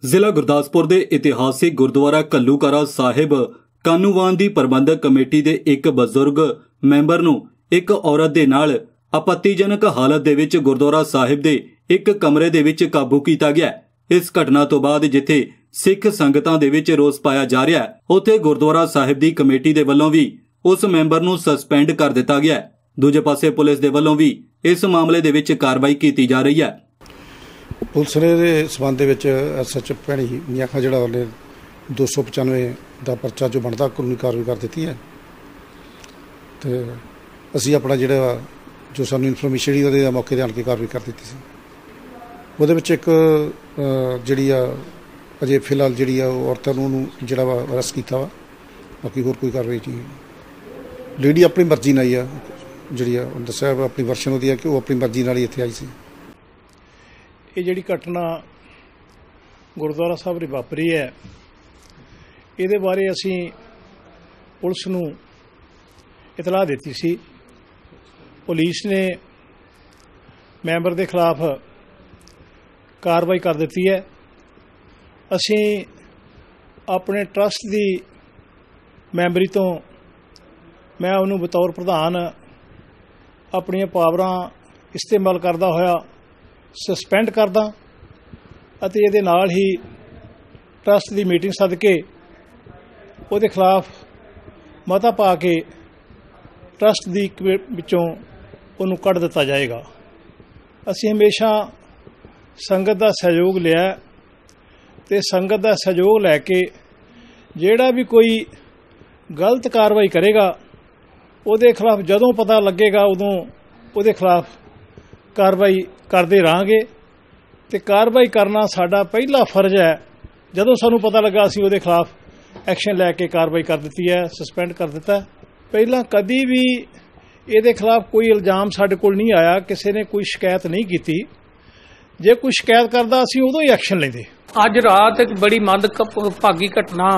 ਜ਼ਿਲ੍ਹਾ ਗੁਰਦਾਸਪੁਰ ਦੇ ਇਤਿਹਾਸਿਕ ਗੁਰਦੁਆਰਾ ਘੱਲੂਘਾਰਾ ਸਾਹਿਬ ਕਾਨੂੰਵਾਨ ਦੀ ਪ੍ਰਬੰਧਕ ਕਮੇਟੀ ਦੇ ਇੱਕ ਬਜ਼ੁਰਗ ਮੈਂਬਰ ਨੂੰ ਇੱਕ ਔਰਤ ਦੇ ਨਾਲ ਆਪੱਤੀਜਨਕ ਹਾਲਤ ਦੇ ਵਿੱਚ ਗੁਰਦੁਆਰਾ ਸਾਹਿਬ ਦੇ ਇੱਕ ਕਮਰੇ ਦੇ ਵਿੱਚ ਕਾਬੂ ਕੀਤਾ ਗਿਆ। ਇਸ ਘਟਨਾ ਤੋਂ ਬਾਅਦ ਜਿੱਥੇ ਸਿੱਖ ਸੰਗਤਾਂ ਦੇ ਵਿੱਚ ਰੋਸ ਪਾਇਆ ਜਾ ਰਿਹਾ ਹੈ, ਉੱਥੇ ਗੁਰਦੁਆਰਾ ਸਾਹਿਬ ਦੀ ਕਮੇਟੀ ਦੇ ਵੱਲੋਂ ਵੀ ਉਸ ਮੈਂਬਰ ਨੂੰ ਸਸਪੈਂਡ ਕਰ ਦਿੱਤਾ ਗਿਆ। ਦੂਜੇ ਪਾਸੇ ਪੁਲਿਸ ਦੇ ਵੱਲੋਂ ਵੀ ਇਸ ਮਾਮਲੇ ਦੇ ਵਿੱਚ ਕਾਰਵਾਈ ਕੀਤੀ ਜਾ ਰਹੀ ਹੈ। ਪੁਲਿਸ ਨੇ ਦੇ ਸਬੰਧ ਦੇ ਵਿੱਚ ਐਸਐਚ ਭੈਣੀ ਮਿਆਖਾ ਜਿਹੜਾ ਉਹਨੇ 295 ਦਾ ਪਰਚਾ ਜੋ ਬਣਦਾ ਕਾਨੂੰਨੀ ਕਾਰਵਾਈ ਕਰ ਦਿੱਤੀ ਹੈ। ਤੇ ਅਸੀਂ ਆਪਣਾ ਜਿਹੜਾ ਜੋ ਸਾਨੂੰ ਇਨਫੋਰਮੇਸ਼ਨ ਜਿਹੜੀ ਉਹਦੇ ਮੌਕੇ 'ਤੇ ਆਣ ਕੇ ਕਾਰਵਾਈ ਕਰ ਦਿੱਤੀ ਸੀ। ਉਹਦੇ ਵਿੱਚ ਇੱਕ ਜਿਹੜੀ ਆ ਅਜੇ ਫਿਲਹਾਲ ਜਿਹੜੀ ਆ ਉਹ ਔਰਤਾਂ ਨੂੰ ਉਹਨੂੰ ਜਿਹੜਾ ਵਾ ਅਰੈਸਟ ਕੀਤਾ ਵਾ। ਬਾਕੀ ਹੋਰ ਕੋਈ ਕਾਰਵਾਈ ਨਹੀਂ। ਲੇਡੀ ਆਪਣੀ ਮਰਜ਼ੀ ਨਾਲ ਹੀ ਆ ਜਿਹੜੀ ਆ ਦੱਸਿਆ ਆਪਣੀ ਵਰਸ਼ਨ ਉਹਦੀ ਆ ਕਿ ਉਹ ਆਪਣੀ ਮਰਜ਼ੀ ਨਾਲ ਹੀ ਇੱਥੇ ਆਈ ਸੀ। ਇਹ ਜਿਹੜੀ ਘਟਨਾ ਗੁਰਦੁਆਰਾ ਸਾਹਿਬ ਦੀ ਵਾਪਰੀ ਹੈ, ਇਹਦੇ ਬਾਰੇ ਅਸੀਂ ਪੁਲਿਸ ਨੂੰ ਇਤਲਾਹ ਦਿੱਤੀ ਸੀ। ਪੁਲਿਸ ਨੇ ਮੈਂਬਰ ਦੇ ਖਿਲਾਫ ਕਾਰਵਾਈ ਕਰ ਦਿੱਤੀ ਹੈ। ਅਸੀਂ ਆਪਣੇ ਟਰਸਟ ਦੀ ਮੈਂਬਰੀ ਤੋਂ ਮੈਂ ਉਹਨੂੰ ਬਤੌਰ ਪ੍ਰਧਾਨ ਆਪਣੀਆਂ ਪਾਵਰਾਂ ਇਸਤੇਮਾਲ ਕਰਦਾ ਹੋਇਆ ਸਸਪੈਂਡ ਕਰਦਾ ਅਤੇ ਇਹਦੇ ਨਾਲ ਹੀ ਟਰਸਟ ਦੀ ਮੀਟਿੰਗ ਸੱਦ ਕੇ ਉਹਦੇ ਖਿਲਾਫ ਮਤਾ ਪਾ ਕੇ ਟਰਸਟ ਦੀ ਵਿੱਚੋਂ ਉਹਨੂੰ ਕੱਢ ਦਿੱਤਾ ਜਾਏਗਾ। ਅਸੀਂ ਹਮੇਸ਼ਾ ਸੰਗਤ ਦਾ ਸਹਿਯੋਗ ਲਿਆ ਤੇ ਸੰਗਤ ਦਾ ਸਹਿਯੋਗ ਲੈ ਕੇ ਜਿਹੜਾ ਵੀ ਕੋਈ ਗਲਤ ਕਾਰਵਾਈ ਕਰੇਗਾ ਉਹਦੇ ਖਿਲਾਫ ਜਦੋਂ ਪਤਾ ਲੱਗੇਗਾ ਉਦੋਂ ਉਹਦੇ ਖਿਲਾਫ ਕਾਰਵਾਈ ਕਰਦੇ ਰਹਾਂਗੇ। ਤੇ ਕਾਰਵਾਈ ਕਰਨਾ ਸਾਡਾ ਪਹਿਲਾ ਫਰਜ਼ ਹੈ। ਜਦੋਂ ਸਾਨੂੰ ਪਤਾ ਲੱਗਾ ਅਸੀਂ ਉਹਦੇ ਖਿਲਾਫ ਐਕਸ਼ਨ ਲੈ ਕੇ ਕਾਰਵਾਈ ਕਰ ਦਿੱਤੀ ਹੈ, ਸਸਪੈਂਡ ਕਰ ਦਿੱਤਾ। ਪਹਿਲਾਂ ਕਦੀ ਵੀ ਇਹਦੇ ਖਿਲਾਫ ਕੋਈ ਇਲਜ਼ਾਮ ਸਾਡੇ ਕੋਲ ਨਹੀਂ ਆਇਆ, ਕਿਸੇ ਨੇ ਕੋਈ ਸ਼ਿਕਾਇਤ ਨਹੀਂ ਕੀਤੀ। ਜੇ ਕੋਈ ਸ਼ਿਕਾਇਤ ਕਰਦਾ ਅਸੀਂ ਉਦੋਂ ਹੀ ਐਕਸ਼ਨ ਲੈਂਦੇ। ਅੱਜ ਰਾਤ ਇੱਕ ਬੜੀ ਮੰਦਭਾਗੀ ਘਟਨਾ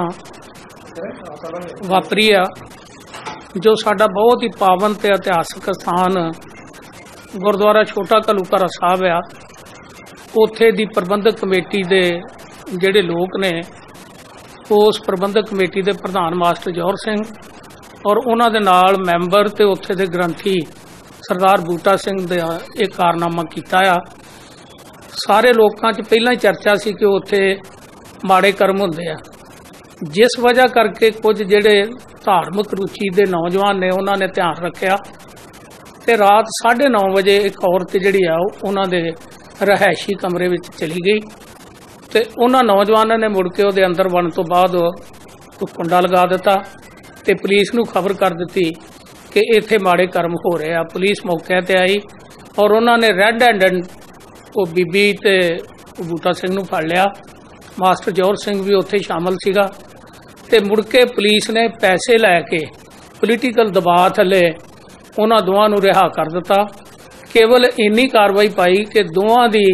ਵਾਪਰੀ ਆ, ਜੋ ਸਾਡਾ ਬਹੁਤ ਹੀ ਪਾਵਨ ਤੇ ਇਤਿਹਾਸਕ ਸਥਾਨ ਗੁਰਦੁਆਰਾ ਛੋਟਾ ਘੱਲੂਘਾਰਾ ਸਾਹਿਬ ਆ। ਉੱਥੇ ਦੀ ਪ੍ਰਬੰਧਕ ਕਮੇਟੀ ਦੇ ਜਿਹੜੇ ਲੋਕ ਨੇ, ਉਸ ਪ੍ਰਬੰਧਕ ਕਮੇਟੀ ਦੇ ਪ੍ਰਧਾਨ ਮਾਸਟਰ ਜੌਹਰ ਸਿੰਘ ਔਰ ਉਹਨਾਂ ਦੇ ਨਾਲ ਮੈਂਬਰ ਤੇ ਉੱਥੇ ਦੇ ਗ੍ਰੰਥੀ ਸਰਦਾਰ ਬੂਟਾ ਸਿੰਘ ਦਾ ਇਹ ਕਾਰਨਾਮਾ ਕੀਤਾ ਆ। ਸਾਰੇ ਲੋਕਾਂ 'ਚ ਪਹਿਲਾਂ ਹੀ ਚਰਚਾ ਸੀ ਕਿ ਉੱਥੇ ਮਾੜੇ ਕਰਮ ਹੁੰਦੇ ਆ, ਜਿਸ ਵਜ੍ਹਾ ਕਰਕੇ ਕੁਝ ਜਿਹੜੇ ਧਾਰਮਿਕ ਰੁਚੀ ਦੇ ਨੌਜਵਾਨ ਨੇ ਉਹਨਾਂ ਨੇ ਧਿਆਨ ਰੱਖਿਆ ਤੇ ਰਾਤ 9:30 ਵਜੇ ਇੱਕ ਔਰਤ ਜਿਹੜੀ ਆ ਉਹਨਾਂ ਦੇ ਰਿਹਾਇਸ਼ੀ ਕਮਰੇ ਵਿੱਚ ਚਲੀ ਗਈ ਤੇ ਉਹਨਾਂ ਨੌਜਵਾਨਾਂ ਨੇ ਮੁੜ ਕੇ ਉਹਦੇ ਅੰਦਰ ਵੜਨ ਤੋਂ ਬਾਅਦ ਕੁੰਡਾ ਲਗਾ ਦਿੱਤਾ ਤੇ ਪੁਲਿਸ ਨੂੰ ਖਬਰ ਕਰ ਦਿੱਤੀ ਕਿ ਇੱਥੇ ਮਾੜੇ ਕਰਮ ਹੋ ਰਹੇ ਆ। ਪੁਲਿਸ ਮੌਕੇ ਤੇ ਆਈ ਔਰ ਉਹਨਾਂ ਨੇ ਰੈੱਡ ਹੈਂਡਡ ਉਹ ਬੀਬੀ ਤੇ ਬੂਟਾ ਸਿੰਘ ਨੂੰ ਫੜ ਲਿਆ। ਮਾਸਟਰ ਜੌਹਰ ਸਿੰਘ ਵੀ ਉੱਥੇ ਸ਼ਾਮਲ ਸੀਗਾ ਤੇ ਮੁੜ ਕੇ ਪੁਲਿਸ ਨੇ ਪੈਸੇ ਲੈ ਕੇ ਪੋਲੀਟੀਕਲ ਦਬਾਅ ਥੱਲੇ ਉਹਨਾਂ ਦੋਵਾਂ ਨੂੰ ਰਿਹਾ ਕਰ ਦਿੱਤਾ। ਕੇਵਲ ਇੰਨੀ ਕਾਰਵਾਈ ਪਾਈ ਕਿ ਦੋਵਾਂ ਦੀ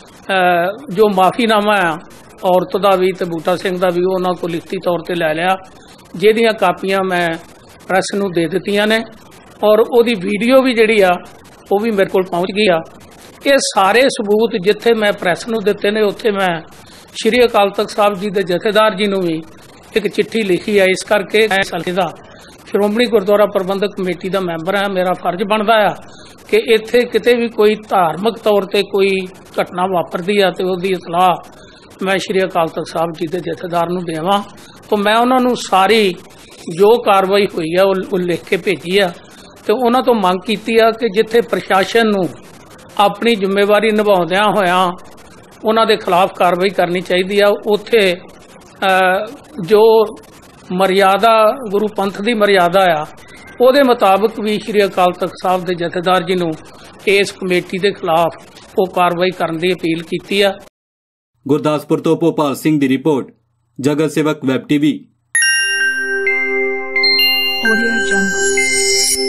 ਜੋ ਮਾਫੀਨਾਮਾ ਆ ਔਰਤ ਦਾ ਵੀ ਤੇ ਬੂਟਾ ਸਿੰਘ ਦਾ ਵੀ ਉਹਨਾਂ ਕੋਲ ਲਿਖਤੀ ਤੌਰ ਤੇ ਲੈ ਲਿਆ, ਜਿਹਦੀਆਂ ਕਾਪੀਆਂ ਮੈਂ ਪ੍ਰੈਸ ਨੂੰ ਦੇ ਦਿੱਤੀਆਂ ਨੇ ਔਰ ਉਹਦੀ ਵੀਡੀਓ ਵੀ ਜਿਹੜੀ ਆ ਉਹ ਵੀ ਮੇਰੇ ਕੋਲ ਪਹੁੰਚ ਗਈ ਆ। ਇਹ ਸਾਰੇ ਸਬੂਤ ਜਿੱਥੇ ਮੈਂ ਪ੍ਰੈਸ ਨੂੰ ਦਿੱਤੇ ਨੇ ਉੱਥੇ ਮੈਂ ਸ਼੍ਰੀ ਅਕਾਲ ਤਖਤ ਸਾਹਿਬ ਜੀ ਦੇ ਜਥੇਦਾਰ ਜੀ ਨੂੰ ਵੀ ਇੱਕ ਚਿੱਠੀ ਲਿਖੀ ਆ। ਇਸ ਕਰਕੇ ਮੈਂ ਹਲਕੇ ਦਾ ਸ਼੍ਰੋਮਣੀ ਗੁਰਦੁਆਰਾ ਪ੍ਰਬੰਧਕ ਕਮੇਟੀ ਦਾ ਮੈਂਬਰ ਹਾਂ, ਮੇਰਾ ਫਰਜ਼ ਬਣਦਾ ਆ ਕਿ ਇੱਥੇ ਕਿਤੇ ਵੀ ਕੋਈ ਧਾਰਮਿਕ ਤੌਰ ਤੇ ਕੋਈ ਘਟਨਾ ਵਾਪਰਦੀ ਆ ਤੇ ਉਹਦੀ ਇਤਲਾਹ ਮੈਂ ਸ਼੍ਰੀ ਅਕਾਲ ਤਖਤ ਸਾਹਿਬ ਜੀ ਦੇ ਜਥੇਦਾਰ ਨੂੰ ਦੇਵਾਂ। ਤਾਂ ਮੈਂ ਉਹਨਾਂ ਨੂੰ ਸਾਰੀ ਜੋ ਕਾਰਵਾਈ ਹੋਈ ਆ ਉਹ ਲਿਖ ਕੇ ਭੇਜੀ ਆ ਤੇ ਉਹਨਾਂ ਤੋਂ ਮੰਗ ਕੀਤੀ ਆ ਕਿ ਜਿੱਥੇ ਪ੍ਰਸ਼ਾਸਨ ਨੂੰ ਆਪਣੀ ਜ਼ਿੰਮੇਵਾਰੀ ਨਿਭਾਉਂਦਿਆਂ ਹੋਇਆਂ ਉਹਨਾਂ ਦੇ ਖਿਲਾਫ ਕਾਰਵਾਈ ਕਰਨੀ ਚਾਹੀਦੀ ਆ, ਉੱਥੇ ਜੋ ਮਰਿਆਦਾ ਗੁਰੂ ਪੰਥ ਦੀ ਮਰਿਆਦਾ ਆ ਉਹਦੇ ਮੁਤਾਬਕ ਵੀ ਸ਼੍ਰੀ ਅਕਾਲ ਤਖਤ ਸਾਹਿਬ ਦੇ ਜਥੇਦਾਰ ਜੀ ਨੂੰ ਇਸ ਕਮੇਟੀ ਦੇ ਖਿਲਾਫ ਉਹ ਕਾਰਵਾਈ ਕਰਨ ਦੀ ਅਪੀਲ ਕੀਤੀ ਆ। ਗੁਰਦਾਸਪੁਰ ਤੋਂ ਭੋਪਾਲ ਸਿੰਘ ਦੀ ਰਿਪੋਰਟ, ਜਗਤ ਸੇਵਕ ਵੈਬ ਟੀਵੀ।